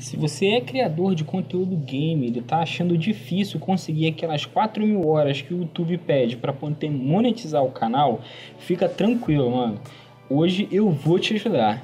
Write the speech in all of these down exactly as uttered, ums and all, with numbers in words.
Se você é criador de conteúdo game e está achando difícil conseguir aquelas quatro mil horas que o YouTube pede para poder monetizar o canal, fica tranquilo, mano. Hoje eu vou te ajudar.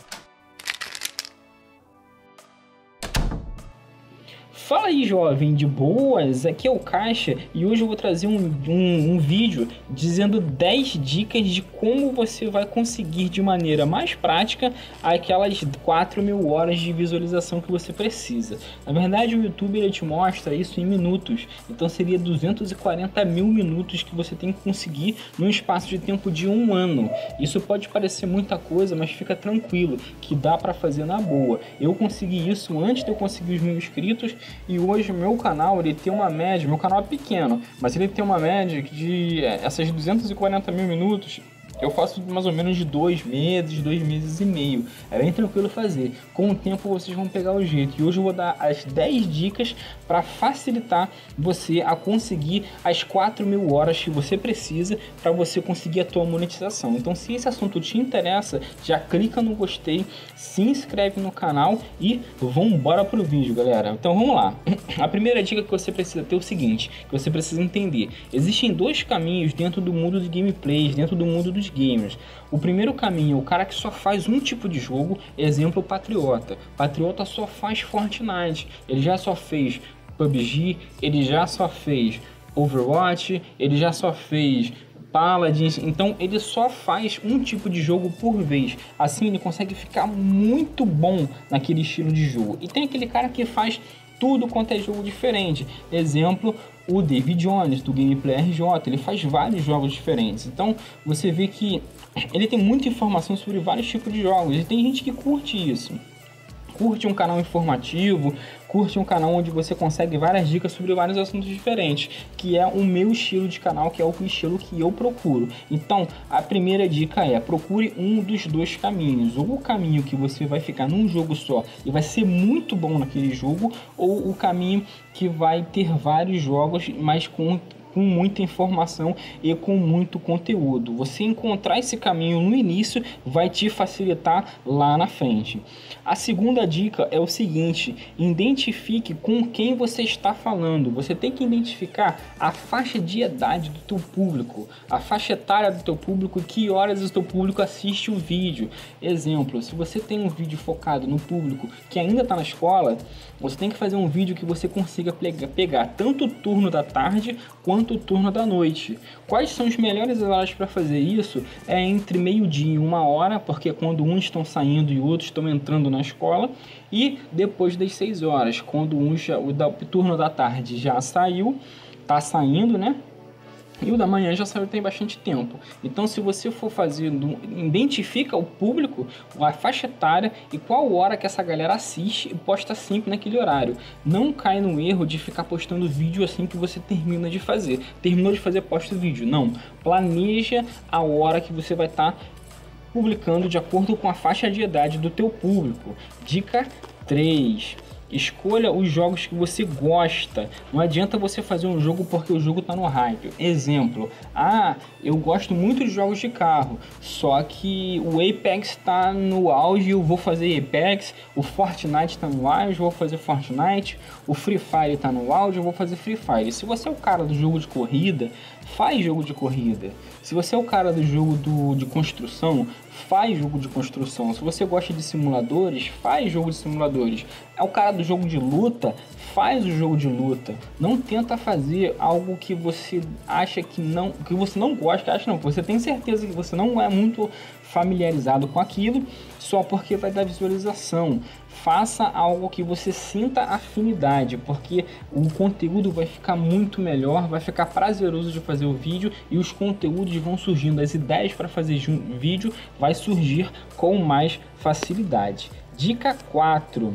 Fala aí, jovem, de boas? Aqui é o Caixa e hoje eu vou trazer um, um, um vídeo dizendo dez dicas de como você vai conseguir de maneira mais prática aquelas quatro mil horas de visualização que você precisa. Na verdade, o YouTube ele te mostra isso em minutos, então seria duzentos e quarenta mil minutos que você tem que conseguir num espaço de tempo de um ano. Isso pode parecer muita coisa, mas fica tranquilo que dá para fazer na boa. Eu consegui isso antes de eu conseguir os mil inscritos. E hoje meu canal ele tem uma média, meu canal é pequeno, mas ele tem uma média de essas duzentos e quarenta mil minutos. Eu faço mais ou menos de dois meses, dois meses e meio. É bem tranquilo fazer. Com o tempo vocês vão pegar o jeito. E hoje eu vou dar as dez dicas para facilitar você a conseguir as quatro mil horas que você precisa para você conseguir a tua monetização. Então, se esse assunto te interessa, já clica no gostei, se inscreve no canal e vamos embora pro vídeo, galera. Então vamos lá. A primeira dica que você precisa ter é o seguinte, que você precisa entender. Existem dois caminhos dentro do mundo de gameplays, dentro do mundo dos gamers. O primeiro caminho é o cara que só faz um tipo de jogo, exemplo Patriota. Patriota só faz Fortnite, ele já só fez P U B G, ele já só fez Overwatch, ele já só fez Paladins, então ele só faz um tipo de jogo por vez. Assim ele consegue ficar muito bom naquele estilo de jogo. E tem aquele cara que faz tudo quanto é jogo diferente. Exemplo, o David Jones do Gameplay R J, ele faz vários jogos diferentes. Então você vê que ele tem muita informação sobre vários tipos de jogos. E tem gente que curte isso. Curte um canal informativo, curte um canal onde você consegue várias dicas sobre vários assuntos diferentes, que é o meu estilo de canal, que é o estilo que eu procuro. Então, a primeira dica é, procure um dos dois caminhos, ou o caminho que você vai ficar num jogo só e vai ser muito bom naquele jogo, ou o caminho que vai ter vários jogos, mas com com muita informação e com muito conteúdo. Você encontrar esse caminho no início vai te facilitar lá na frente. A segunda dica é o seguinte, identifique com quem você está falando. Você tem que identificar a faixa de idade do teu público, a faixa etária do teu público e que horas o teu público assiste o vídeo. Exemplo, se você tem um vídeo focado no público que ainda está na escola, você tem que fazer um vídeo que você consiga pegar tanto o turno da tarde quanto o turno da noite. Quais são as melhores horas para fazer isso? É entre meio-dia e uma hora, porque é quando uns estão saindo e outros estão entrando na escola, e depois das seis horas, quando um já, o, da, o turno da tarde já saiu, tá saindo, né? E o da manhã já saiu, tem bastante tempo. Então, se você for fazendo, identifica o público, a faixa etária e qual hora que essa galera assiste e posta sempre naquele horário. Não cai no erro de ficar postando vídeo assim que você termina de fazer. Terminou de fazer, posta o vídeo. Não. Planeja a hora que você vai estar tá publicando de acordo com a faixa de idade do teu público. Dica três. Escolha os jogos que você gosta. Não adianta você fazer um jogo porque o jogo está no hype. Exemplo, ah, eu gosto muito de jogos de carro, só que o Apex está no auge, eu vou fazer Apex. O Fortnite está no auge, eu vou fazer Fortnite. O Free Fire está no auge, eu vou fazer Free Fire. Se você é o cara do jogo de corrida, faz jogo de corrida. Se você é o cara do jogo do, de construção, faz jogo de construção. Se você gosta de simuladores, faz jogo de simuladores. É o cara do jogo de luta, faz o jogo de luta. Não tenta fazer algo que você acha que não, que você não gosta, acha não, que você tem certeza que você não é muito familiarizado com aquilo, só porque vai dar visualização. Faça algo que você sinta afinidade, porque o conteúdo vai ficar muito melhor, vai ficar prazeroso de fazer o vídeo e os conteúdos vão surgindo, as ideias para fazer vídeo vai surgir com mais facilidade. Dica quatro.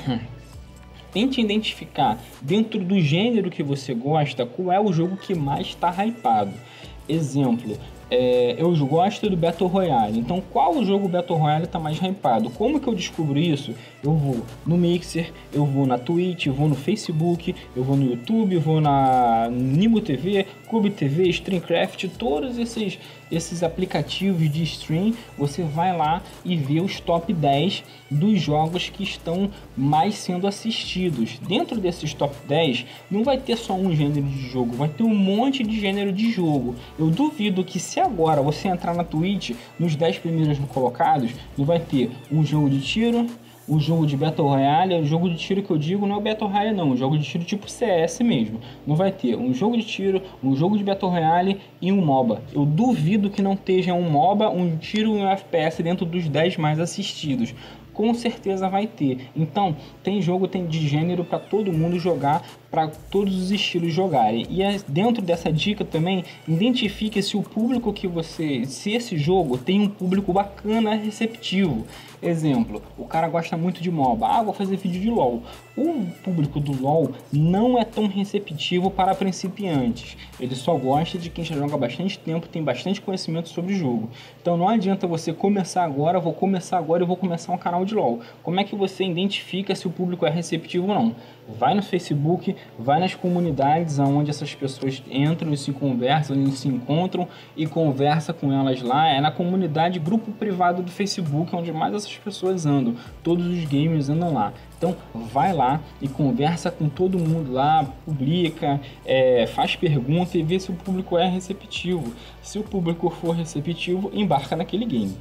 Tente identificar dentro do gênero que você gosta qual é o jogo que mais está hypado. Exemplo, é, eu gosto do Battle Royale. Então, qual jogo Battle Royale está mais hypado? Como que eu descubro isso? Eu vou no Mixer, eu vou na Twitch, eu vou no Facebook, eu vou no YouTube, eu vou na Nimo T V, Cube T V, Streamcraft, todos esses, esses aplicativos de stream. Você vai lá e vê os top dez dos jogos que estão mais sendo assistidos. Dentro desses top dez, não vai ter só um gênero de jogo, vai ter um monte de gênero de jogo. Eu duvido que se agora você entrar na Twitch, nos dez primeiros colocados, não vai ter um jogo de tiro, o jogo de Battle Royale. O jogo de tiro que eu digo não é o Battle Royale não, o jogo de tiro tipo C S mesmo. Não vai ter um jogo de tiro, um jogo de Battle Royale e um MOBA. Eu duvido que não esteja um MOBA, um tiro e um F P S dentro dos dez mais assistidos. Com certeza vai ter. Então, tem jogo, tem de gênero para todo mundo jogar, para todos os estilos jogarem. E é, dentro dessa dica também, identifique se o público que você... se esse jogo tem um público bacana, receptivo. Exemplo, o cara gosta muito de MOBA. Ah, vou fazer vídeo de LoL. O público do LoL não é tão receptivo para principiantes. Ele só gosta de quem já joga há bastante tempo, tem bastante conhecimento sobre o jogo. Então não adianta você começar agora, vou começar agora e vou começar um canal de LoL. Como é que você identifica se o público é receptivo ou não? Vai no Facebook, vai nas comunidades onde essas pessoas entram e se conversam, eles se encontram e conversa com elas lá. É na comunidade, grupo privado do Facebook, onde mais essas pessoas andam. Todos os gamers andam lá. Então vai lá e conversa com todo mundo lá, publica, é, faz pergunta e vê se o público é receptivo. Se o público for receptivo, embarca naquele game.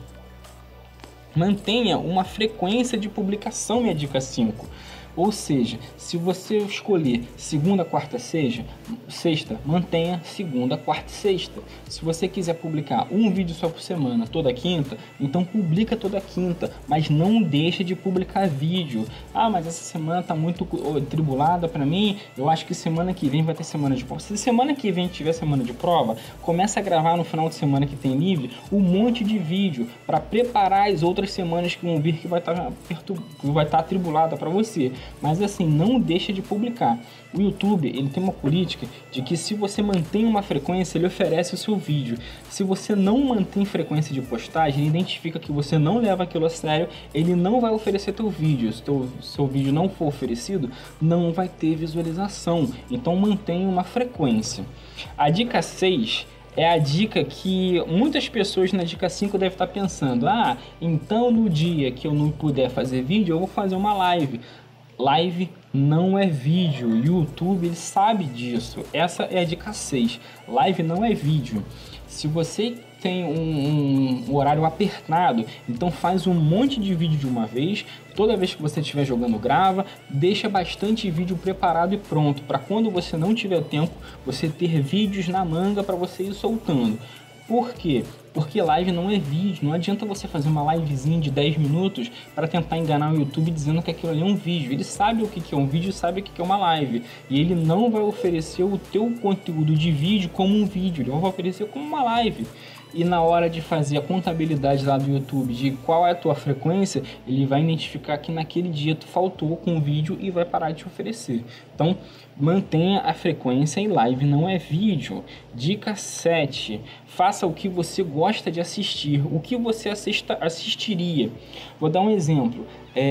Mantenha uma frequência de publicação, minha dica cinco. Ou seja, se você escolher segunda, quarta, seja, sexta, mantenha segunda, quarta e sexta. Se você quiser publicar um vídeo só por semana, toda quinta, então publica toda quinta, mas não deixa de publicar vídeo. Ah, mas essa semana tá muito tribulada para mim, eu acho que semana que vem vai ter semana de prova. Se semana que vem tiver semana de prova, começa a gravar no final de semana que tem livre um monte de vídeo para preparar as outras semanas que vão vir, que vai estar vai estar atribulada para você. Mas assim, não deixa de publicar. O YouTube, ele tem uma política de que se você mantém uma frequência, ele oferece o seu vídeo. Se você não mantém frequência de postagem, ele identifica que você não leva aquilo a sério, ele não vai oferecer teu vídeo. Se teu seu vídeo não for oferecido, não vai ter visualização. Então mantenha uma frequência. A dica seis é a dica que muitas pessoas na dica cinco devem estar pensando: ah, então no dia que eu não puder fazer vídeo, eu vou fazer uma live. Live não é vídeo, o YouTube ele sabe disso. Essa é a dica seis. Live não é vídeo. Se você tem um, um horário apertado, então faz um monte de vídeo de uma vez. Toda vez que você estiver jogando, grava, deixa bastante vídeo preparado e pronto, para quando você não tiver tempo, você ter vídeos na manga para você ir soltando. Por quê? Porque live não é vídeo. Não adianta você fazer uma livezinha de dez minutos para tentar enganar o YouTube dizendo que aquilo ali é um vídeo. Ele sabe o que é um vídeo, sabe o que é uma live. E ele não vai oferecer o teu conteúdo de vídeo como um vídeo. Ele vai oferecer como uma live. E na hora de fazer a contabilidade lá do YouTube de qual é a tua frequência, ele vai identificar que naquele dia tu faltou com o vídeo e vai parar de te oferecer. Então, mantenha a frequência, e live não é vídeo. Dica sete. Faça o que você gosta de assistir. O que você assista, assistiria? Vou dar um exemplo.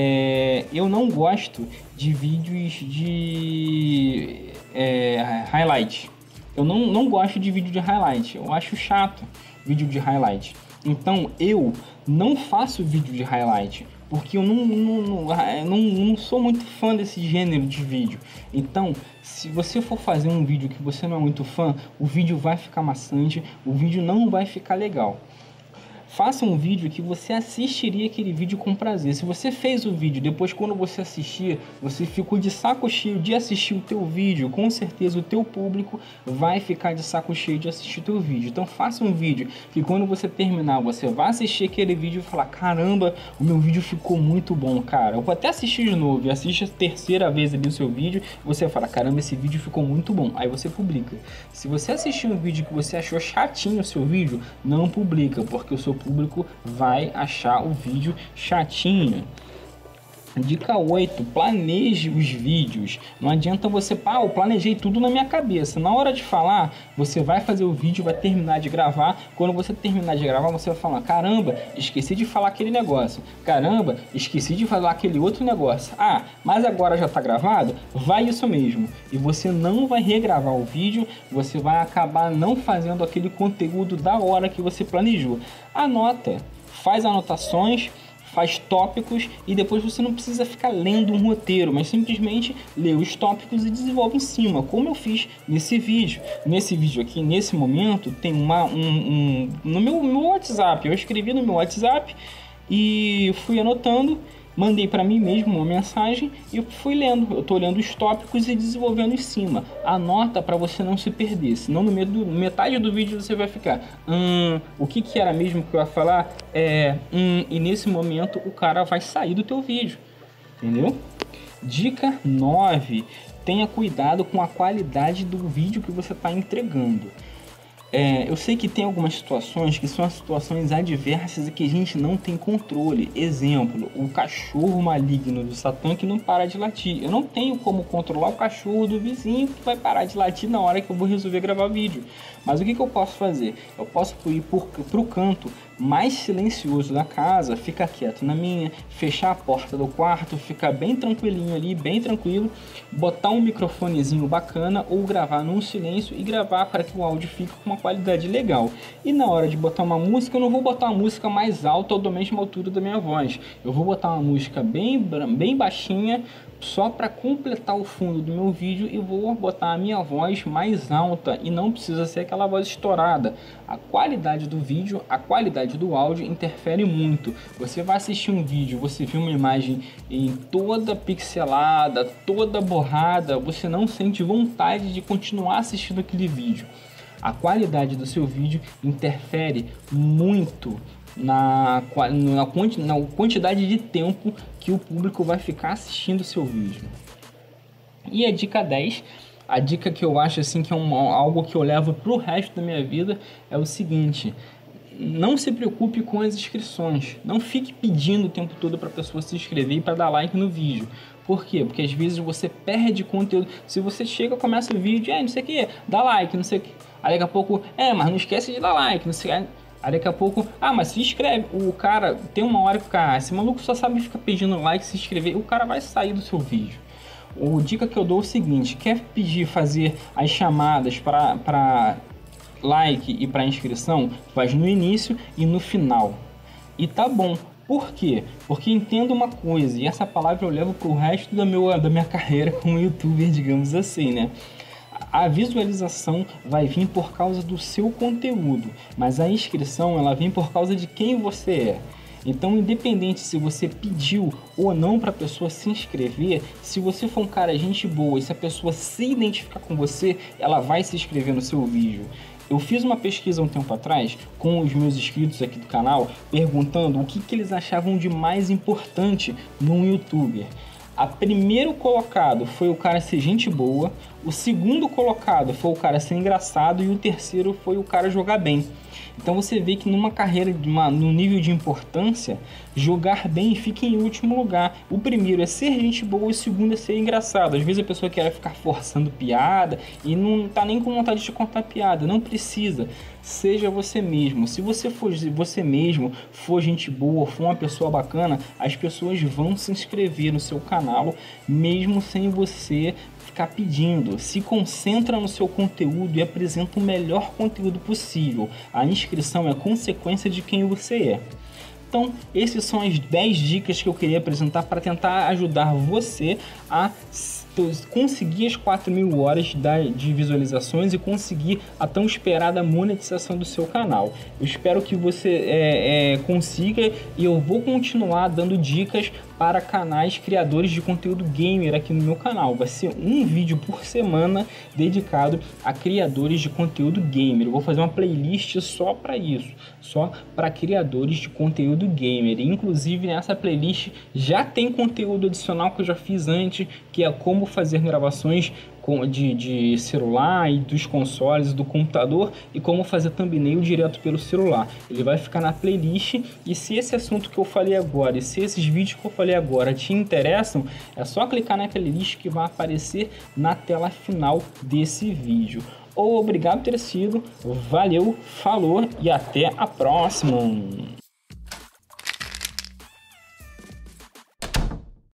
É, eu não gosto de vídeos de é, highlight. Eu não, não gosto de vídeo de highlight. Eu acho chato vídeo de highlight. Então eu não faço vídeo de highlight, porque eu não, não, não, não, não sou muito fã desse gênero de vídeo. Então, se você for fazer um vídeo que você não é muito fã, o vídeo vai ficar maçante, o vídeo não vai ficar legal. Faça um vídeo que você assistiria aquele vídeo com prazer. Se você fez o vídeo, depois quando você assistir, você ficou de saco cheio de assistir o teu vídeo, com certeza o teu público vai ficar de saco cheio de assistir o teu vídeo. Então faça um vídeo que quando você terminar, você vai assistir aquele vídeo e falar: caramba, o meu vídeo ficou muito bom, cara. Eu vou até assistir de novo e assiste a terceira vez ali o seu vídeo, você fala: caramba, esse vídeo ficou muito bom. Aí você publica. Se você assistir um vídeo que você achou chatinho o seu vídeo, não publica, porque o seu público vai achar o vídeo chatinho. Dica oito, planeje os vídeos. Não adianta você, pá, eu planejei tudo na minha cabeça. Na hora de falar, você vai fazer o vídeo, vai terminar de gravar. Quando você terminar de gravar, você vai falar, caramba, esqueci de falar aquele negócio. Caramba, esqueci de falar aquele outro negócio. Ah, mas agora já tá gravado? Vai isso mesmo. E você não vai regravar o vídeo, você vai acabar não fazendo aquele conteúdo da hora que você planejou. Anota, faz anotações, faz tópicos e depois você não precisa ficar lendo um roteiro, mas simplesmente lê os tópicos e desenvolve em cima, como eu fiz nesse vídeo. Nesse vídeo aqui, nesse momento, tem uma, um, um no meu, meu WhatsApp, eu escrevi no meu WhatsApp e fui anotando, mandei para mim mesmo uma mensagem e fui lendo. Eu tô lendo os tópicos e desenvolvendo em cima. Anota para você não se perder, senão no meio do, metade do vídeo você vai ficar hum, o que que era mesmo que eu ia falar? É, hum, e nesse momento o cara vai sair do teu vídeo, entendeu? Dica nove, tenha cuidado com a qualidade do vídeo que você está entregando. É, eu sei que tem algumas situações que são as situações adversas e que a gente não tem controle. Exemplo, o cachorro maligno do Satã que não para de latir. Eu não tenho como controlar o cachorro do vizinho que vai parar de latir na hora que eu vou resolver gravar vídeo. Mas o que, que eu posso fazer? Eu posso ir para o canto mais silencioso da casa, ficar quieto na minha, fechar a porta do quarto, ficar bem tranquilinho ali, bem tranquilo, botar um microfonezinho bacana ou gravar num silêncio e gravar para que o áudio fique com uma qualidade legal. E na hora de botar uma música, eu não vou botar uma música mais alta ou da mesma altura da minha voz. Eu vou botar uma música bem, bem baixinha, só para completar o fundo do meu vídeo, e vou botar a minha voz mais alta e não precisa ser aquela voz estourada. A qualidade do vídeo, a qualidade do áudio interfere muito. Você vai assistir um vídeo, você vê uma imagem em toda pixelada, toda borrada, você não sente vontade de continuar assistindo aquele vídeo. A qualidade do seu vídeo interfere muito na, na, quanti, na quantidade de tempo que o público vai ficar assistindo o seu vídeo. E a dica dez, a dica que eu acho assim que é um, algo que eu levo para o resto da minha vida, é o seguinte: não se preocupe com as inscrições. Não fique pedindo o tempo todo para a pessoa se inscrever e para dar like no vídeo. Por quê? Porque às vezes você perde conteúdo. Se você chega, começa o vídeo, é, não sei o que, dá like, não sei o que. Aí daqui a pouco, é, mas não esquece de dar like, não sei o que. Aí daqui a pouco, ah, mas se inscreve. O cara, tem uma hora que o cara, esse maluco só sabe ficar pedindo like, se inscrever, o cara vai sair do seu vídeo. O dica que eu dou é o seguinte: quer pedir, fazer as chamadas para like e para inscrição, faz no início e no final. E tá bom. Por quê? Porque entenda uma coisa, e essa palavra eu levo pro resto da, meu, da minha carreira como youtuber, digamos assim, né? A visualização vai vir por causa do seu conteúdo, mas a inscrição ela vem por causa de quem você é. Então, independente se você pediu ou não para a pessoa se inscrever, se você for um cara gente boa e se a pessoa se identificar com você, ela vai se inscrever no seu vídeo. Eu fiz uma pesquisa um tempo atrás com os meus inscritos aqui do canal, perguntando o que, que eles achavam de mais importante num youtuber. A primeiro colocado foi o cara ser gente boa, o segundo colocado foi o cara ser engraçado e o terceiro foi o cara jogar bem. Então você vê que numa carreira, uma, no nível de importância, jogar bem fica em último lugar. O primeiro é ser gente boa, o segundo é ser engraçado. Às vezes a pessoa quer ficar forçando piada e não tá nem com vontade de contar piada. Não precisa. Seja você mesmo. Se você for você mesmo, for gente boa, for uma pessoa bacana, as pessoas vão se inscrever no seu canal, mesmo sem você ficar pedindo. Se concentra no seu conteúdo e apresenta o melhor conteúdo possível. A inscrição é consequência de quem você é. Então, essas são as dez dicas que eu queria apresentar para tentar ajudar você a conseguir as quatro mil horas de visualizações e conseguir a tão esperada monetização do seu canal. Eu espero que você é, é, consiga, e eu vou continuar dando dicas para canais criadores de conteúdo gamer aqui no meu canal. Vai ser um vídeo por semana dedicado a criadores de conteúdo gamer. Eu vou fazer uma playlist só para isso, só para criadores de conteúdo gamer. Inclusive nessa playlist já tem conteúdo adicional que eu já fiz antes, que é como fazer gravações de, de celular e dos consoles, do computador, e como fazer thumbnail direto pelo celular. Ele vai ficar na playlist, e se esse assunto que eu falei agora, e se esses vídeos que eu falei agora te interessam, é só clicar na playlist que vai aparecer na tela final desse vídeo. Obrigado por ter assistido, valeu, falou e até a próxima!